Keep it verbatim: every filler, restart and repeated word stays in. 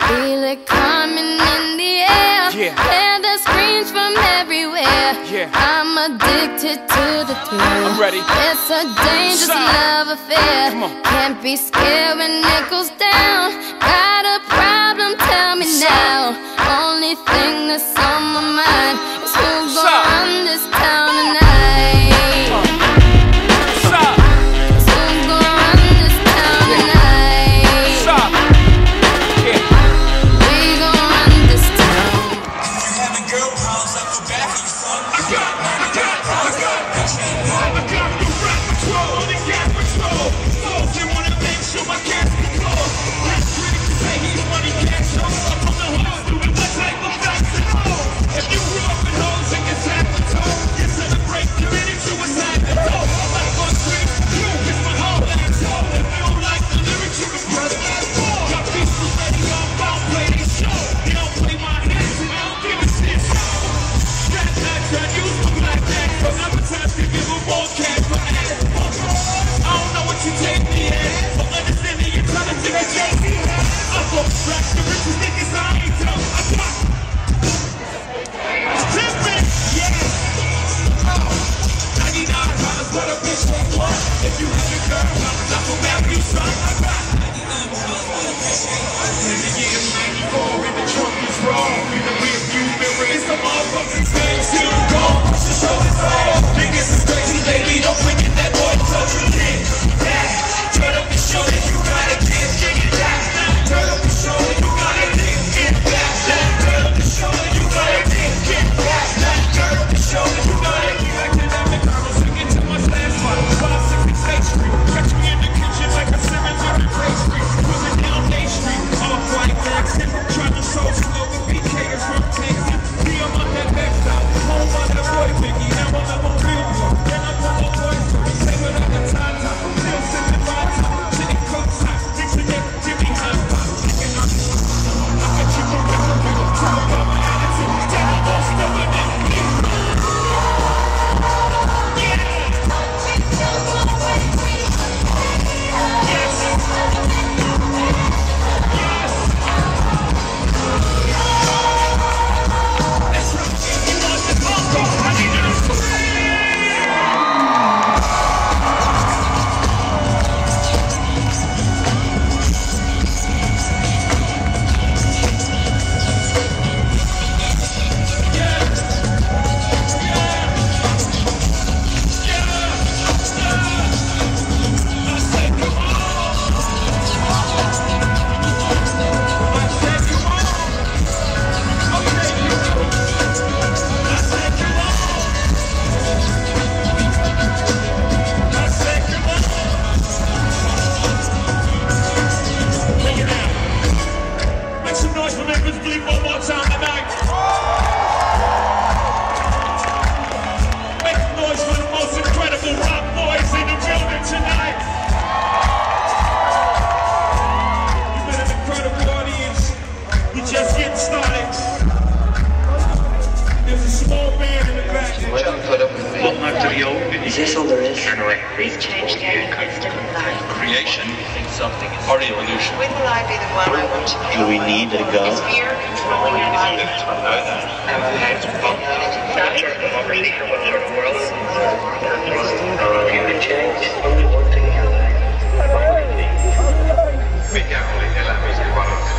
Feel it coming in the air. Yeah. Hear the screams from everywhere. Yeah. I'm addicted to the thrill. I'm ready. It's a dangerous Stop. love affair. Come on. Can't be scared when it goes down. Got a problem? Tell me Stop. now. Only thing that's on my mind is who's Stop. gonna run this town tonight. Stop. Who's gonna run this town tonight? Stop. Yeah. We gon' run this town. You having girl problems, I feel bad for you, son. I got, I got, I got, I got the rap patrol, the gas patrol. Folks, they wanna make sure my gas is cold. Last critics say he's money cash, so I'm from the hood, doing what type of facts to know. If you grew up in hoes and it's half a toe, you celebrate committing suicide to go. I'm like one scream, you is my whole asshole. If you don't like the lyrics, you can press that ball. Got people ready, I'm about to play this show. They don't play my hands, and I don't give a shit. Strap nuts, I use my black back, so never time to give a more cash for ass. I don't know what you take me as, but understand that you're trying to take a chance. I'm gonna track the richest niggas I ain't done. I got Tippin', yeah. ninety-nine dollars for the bitch for what? If you have a girl, I will marry you, son. I got ninety-nine dollars in the year ninety-four, and the trunk is wrong. In the rear view mirror, it's the motherfucking same still gone. She show this all. Niggas is crazy, baby. Don't forget that boy told you can't. Turn up the show that you got a kid, shake it down. Turn up the show that you got a dick, get back. Turn up the show that you got a dick, get back. Turn up the show that you got a dick. Acting at McDonald's, singing to my last spot. five sixty-eighth Street. Catch me in the kitchen like a Simmons on the pastry. Cruising down A Street, off white accent. Trying to show slow with P K is from Texas. See, I'm on that back stop. Home on that boy Biggie. Now I'm on my billboard. Then I'm on my boy story. Say what I got time top. Still sipping my top. Sitting courtside. Dictionary, Jimmy Hot Pot. Checking on the I got you for real. Talk about my attitude. Tell them all stubborn and Is this all there is? Please change the instant life. Creation, something or evolution. When will I be the one I want to be? Do we need to go? Is fear controlling your life? Democracy from what sort of world? You can change only one thing in your life. We can't only tell that music one